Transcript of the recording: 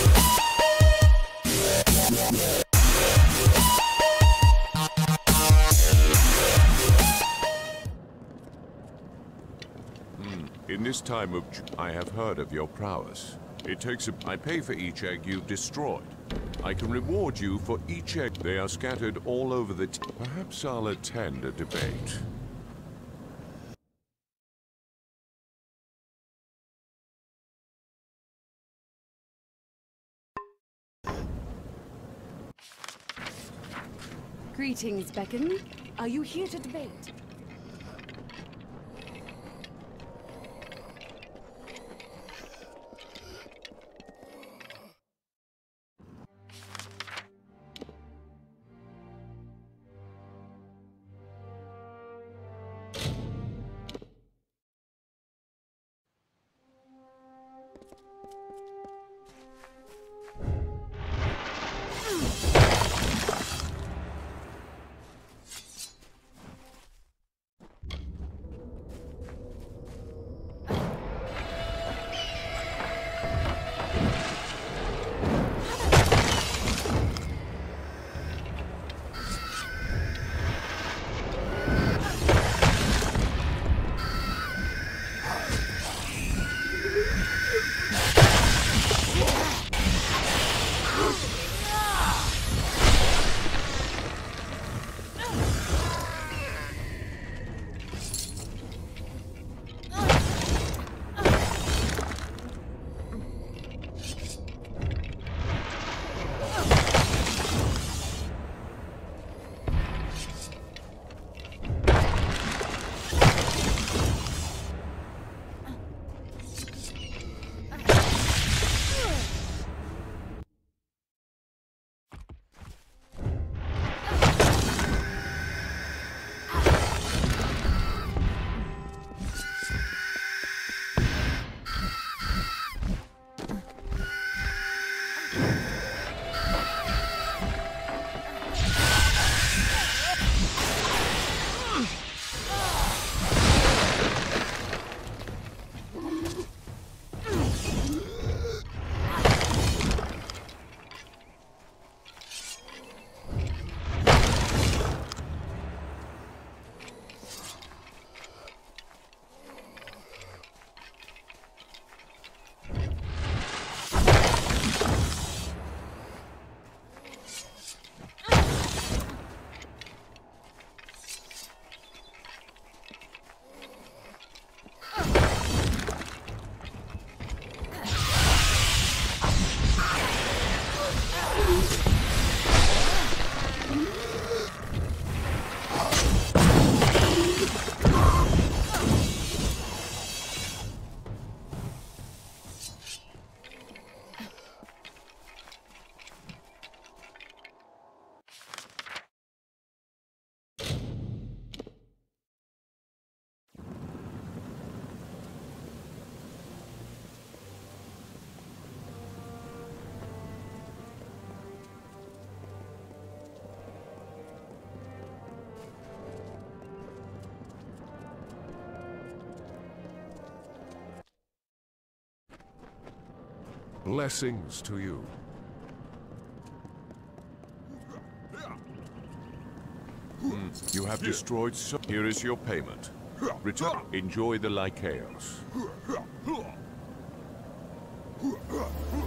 In this time of I have heard of your prowess. It takes I pay for each egg you've destroyed. I can reward you for each egg. They are scattered all over the Perhaps I'll attend a debate. Greetings, Beacon. Are you here to debate? Blessings to you. You have destroyed so. Here is your payment. Return. Enjoy the Lycaos.